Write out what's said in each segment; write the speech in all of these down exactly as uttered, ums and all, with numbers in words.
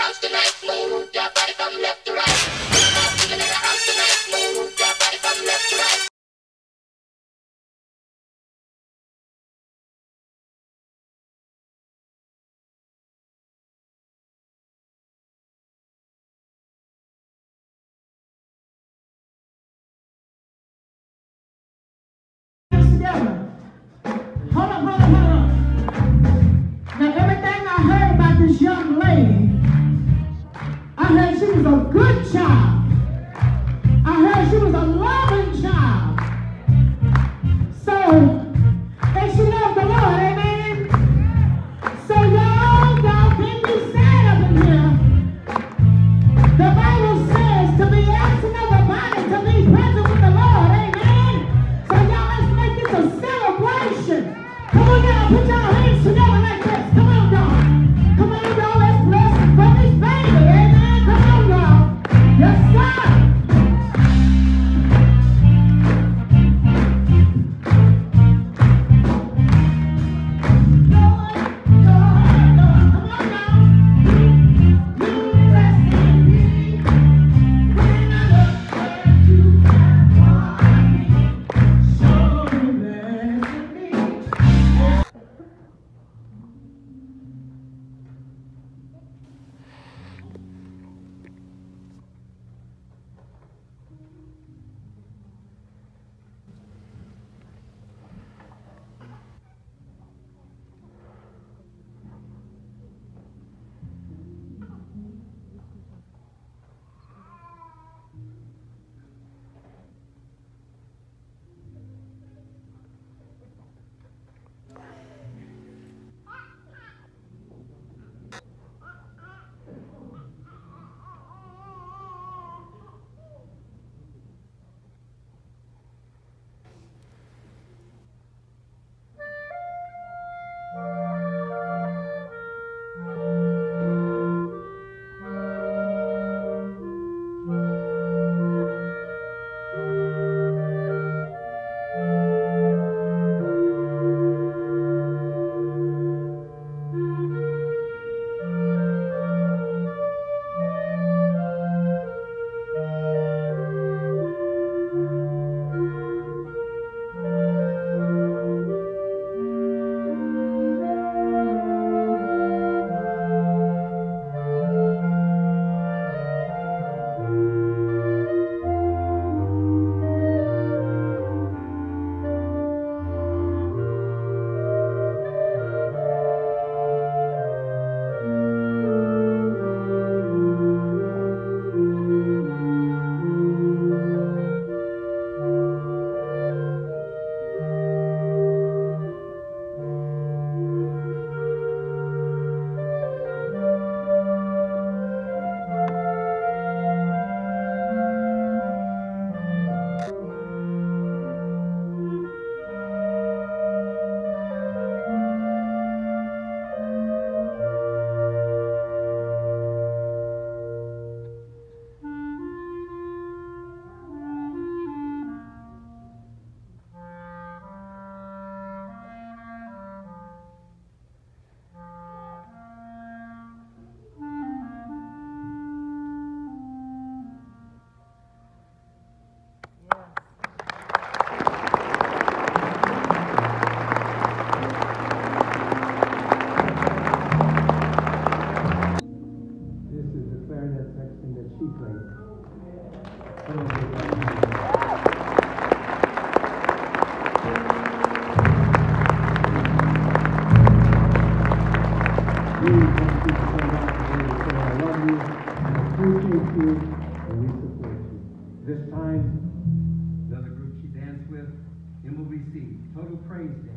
house tonight. Move your body from left to right. Feeling in the house tonight. Move your body from left to right. Together. Hold up, hold up, hold up. Now, everything I heard about this young lady, I heard she was a good child. I heard she was a loving child. So, and she loved the Lord, amen? So, y'all, y'all can't be sad up in here. The Bible says to be absent of the body, to be present with the Lord, amen? So, y'all, let's make this a celebration. Come on, y'all, put your hands together like this. Come on, y'all. Come on, y'all, let's bless for this baby, amen? Come on, y'all. Yes, sir. This time, the other group she danced with, M O B C, Total Praise Dance.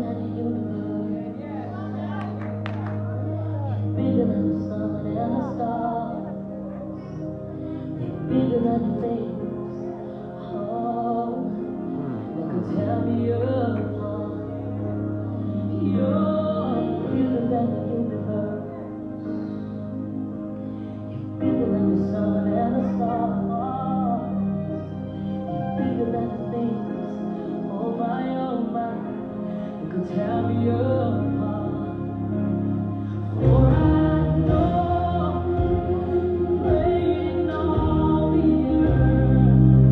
Bigger than the sun and the stars. bigger than the things. Oh my, oh my, you could tear me apart. For I know you're reigning on the earth.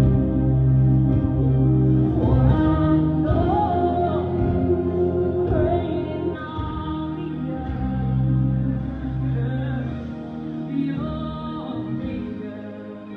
For I know you're reigning on the earth. You're bigger.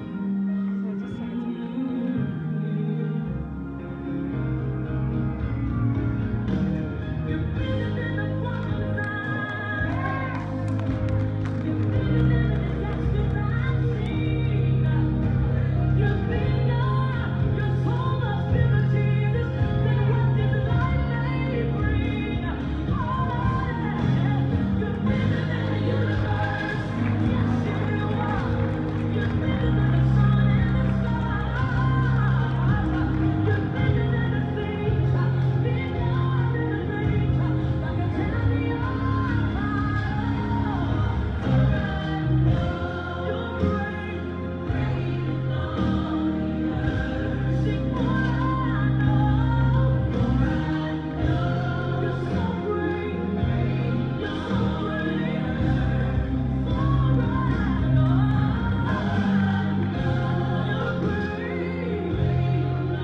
You're bigger than the problems I You're bigger than the disasters I've seen. You're bigger. You're so much bigger, Jesus, than what this life may bring. Oh, you're bigger than the universe. Yes, you are. You're bigger than the sun and the stars. You're bigger than the things, bigger than the things that can tear me apart. You're great, great on the earth. Sing for I know, for I know you're so great, you're so great. For I know you're great, great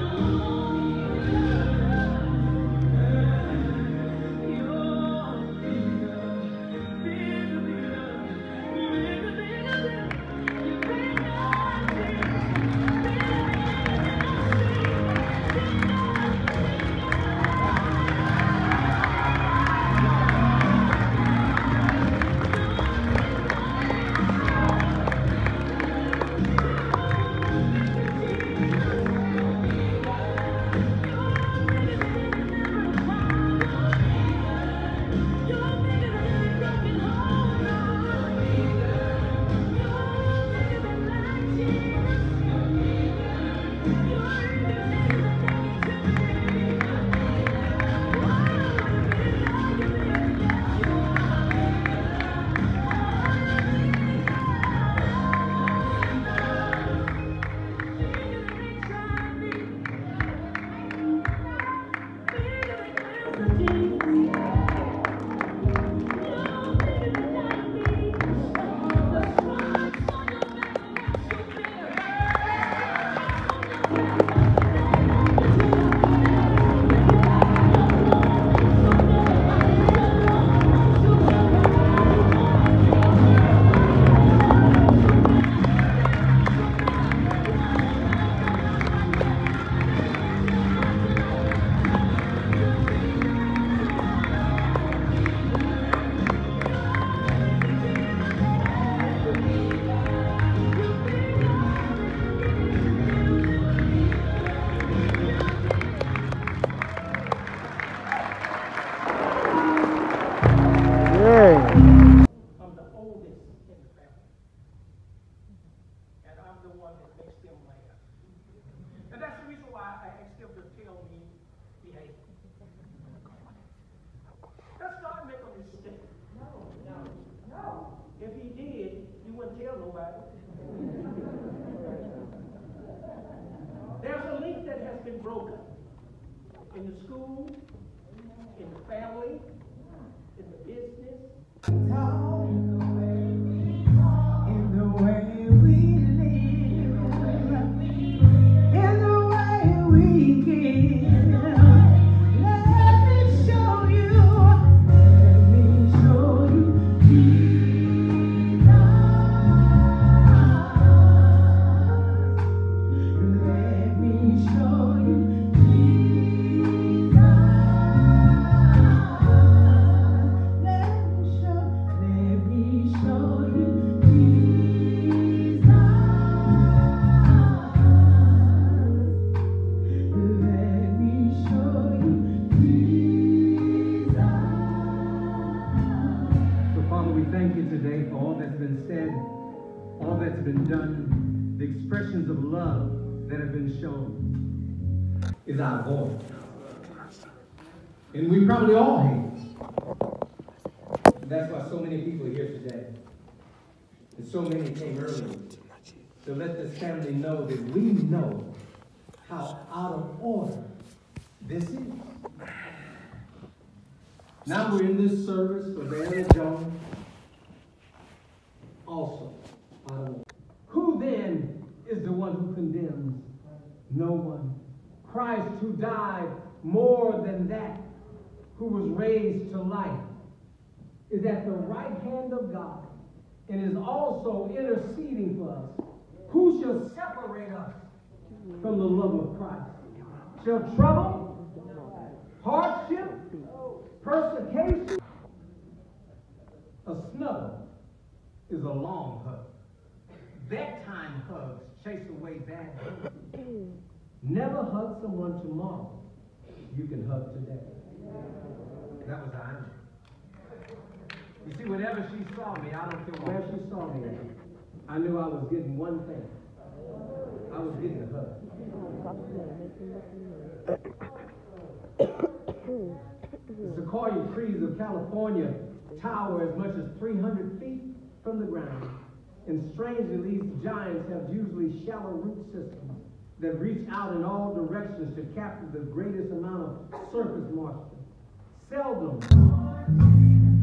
I'm the oldest in the family. And I'm the one that makes them laugh. And that's the reason why I asked them to tell me, behave. That's not make a mistake. No, no, no. If he did, you wouldn't tell nobody. There's a link that has been broken in the school, in the family, in the business. In the way we talk, in the way we live, in the way we give. Let me show you, let me show you Jesus. Let me show you Jesus. Let me show, let me show you Jesus. Let me show you Jesus. So, Father, we thank you today for all that's been said, all that's been done, the expressions of love that have been shown is our voice. And we probably all hate. And that's why so many people are here today. And so many came early to let this family know that we know how how out of order this is. Now we're in this service for Diana Jones, also out of order. Who then is the one who condemns? No one. Christ, who died more than that, who was raised to life, is at the right hand of God and is also interceding for us. Who shall separate us from the love of Christ? Shall trouble, hardship, persecution? A snuggle is a long hug. Bedtime hugs chase away bad days. Never hug someone tomorrow. You can hug today. That was Ina. You see, whenever she saw me, I don't care where she saw me at, I knew I was getting one thing. I was getting a hug. The sequoia trees of California tower as much as three hundred feet from the ground. And strangely, these giants have usually shallow root systems that reach out in all directions to capture the greatest amount of surface moisture. Seldom